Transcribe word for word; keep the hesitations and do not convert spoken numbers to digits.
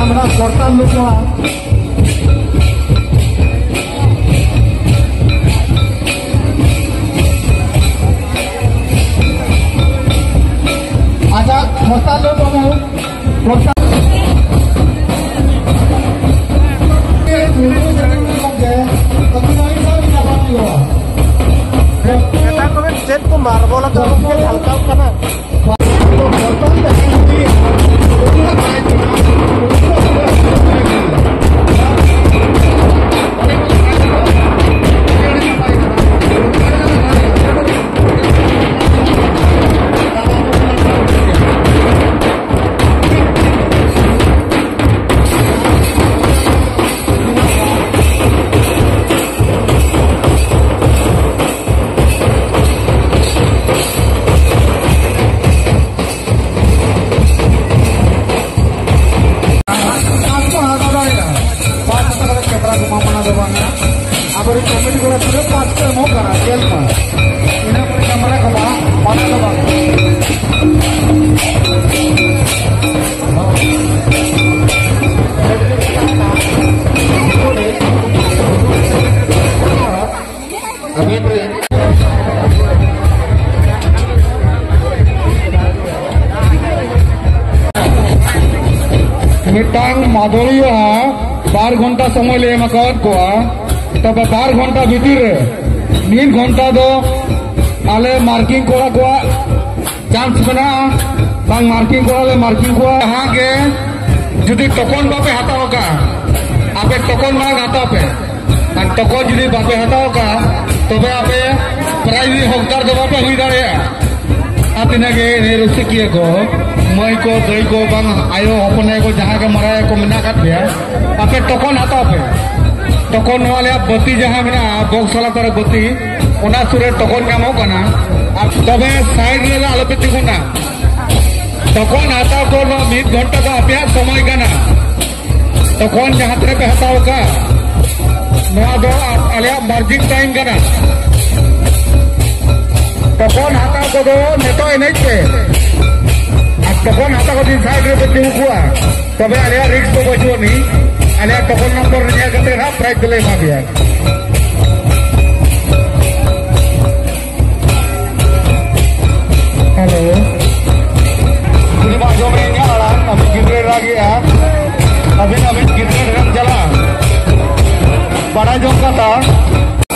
আমরা করতাম লোক আচ্ছা করতাম লোক করতাম चेक को मार्बल हल्का हल्का ना Abang kami juga sudah pasti mau kerajaan mah. Ini mereka mereka mah mana bang? Kami beri. मिटांग माधुरी बार घंटा समय ले मकान को तब बार घंटा भीतर नीन घंटा दो आले मार्किंग कोड़ा को चांस बना बांग मार्किंग कोड़ा मार्किंग को यहाँ के जुदी टोकन बापे हटाओ का आपे टोकन ना हटाओ पे और टोकन जुदी बापे हटाओ का तबे आपे प्राइज हकदार दो बापे हुई दाड़े आप इन्हें के रुस्ते किए को मई को दई को बांग आयो अपने को जहाँ के मराए को मिना काट दिया आपे टोकन हटाओ पे टोकन वाले बत्ती जहाँ में बॉक्स वाला तरह बत्ती उना सुरे टोकन नामो कना अब तबे साइड ले आलो पे तिगुना टोकन हटाओ को नो मिड घंटा का अभ्यास समय कना टोकन जहाँ तेरे पे हटाओ का नवा दो आलिया मार्जिन टाइम कना टोकन हटाओ को दो नेतो नहीं पे टोकन हटाओ को दिन साइड पे तिगु कुआ तबे आलिया रिक्स को बचो नहीं आलिया टोकन नंबर निया करते ना प्राइस दिले मा दिया hello ini Pak Jomrenya lah kami गिरने lagi ya अभी अभी गिरने रंग चला बड़ा जो का था